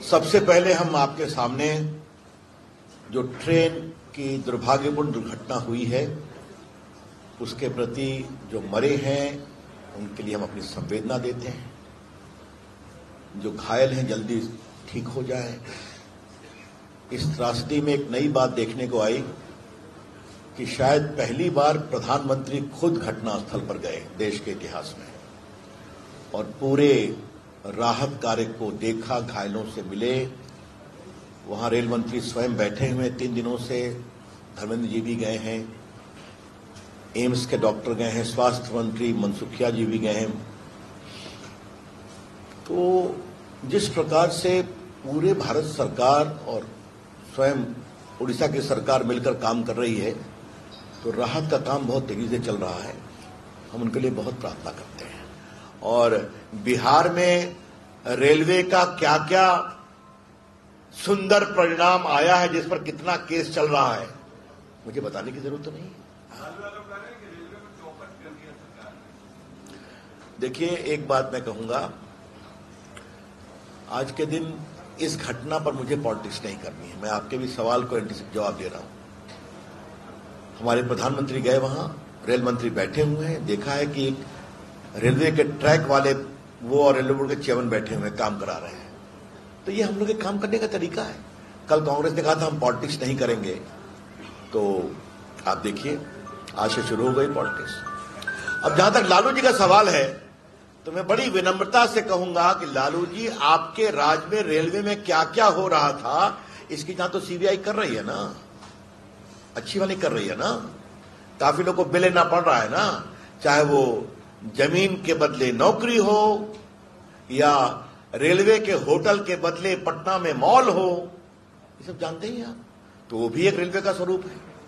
सबसे पहले हम आपके सामने जो ट्रेन की दुर्भाग्यपूर्ण दुर्घटना हुई है उसके प्रति जो मरे हैं उनके लिए हम अपनी संवेदना देते हैं। जो घायल हैं जल्दी ठीक हो जाए। इस त्रासदी में एक नई बात देखने को आई कि शायद पहली बार प्रधानमंत्री खुद घटनास्थल पर गए देश के इतिहास में और पूरे राहत कार्य को देखा, घायलों से मिले। वहां रेल मंत्री स्वयं बैठे हुए 3 दिनों से, धर्मेंद्र जी भी गए हैं, एम्स के डॉक्टर गए हैं, स्वास्थ्य मंत्री मनसुखिया जी भी गए हैं। तो जिस प्रकार से पूरे भारत सरकार और स्वयं उड़ीसा की सरकार मिलकर काम कर रही है, तो राहत का काम बहुत तेजी से चल रहा है। हम उनके लिए बहुत प्रार्थना करते हैं। और बिहार में रेलवे का क्या क्या सुंदर परिणाम आया है, जिस पर कितना केस चल रहा है, मुझे बताने की जरूरत तो नहीं है। देखिए, एक बात मैं कहूंगा, आज के दिन इस घटना पर मुझे पॉलिटिक्स नहीं करनी है। मैं आपके भी सवाल को जवाब दे रहा हूं। हमारे प्रधानमंत्री गए वहां, रेल मंत्री बैठे हुए हैं, देखा है कि रेलवे के ट्रैक वाले वो और रेलवे बोर्ड के चेयरमैन बैठे हुए काम करा रहे हैं। तो ये हम लोग के काम करने का तरीका है। कल कांग्रेस ने कहा था हम पॉलिटिक्स नहीं करेंगे, तो आप देखिए आज से शुरू हो गई पॉलिटिक्स। अब जहां तक लालू जी का सवाल है, तो मैं बड़ी विनम्रता से कहूंगा कि लालू जी, आपके राज में रेलवे में क्या क्या हो रहा था, इसकी जांच तो सीबीआई कर रही है ना, अच्छी वाली कर रही है ना। काफी लोग को बिल लेना पड़ रहा है ना, चाहे वो जमीन के बदले नौकरी हो या रेलवे के होटल के बदले पटना में मॉल हो, ये सब जानते ही आप। तो वो भी एक रेलवे का स्वरूप है।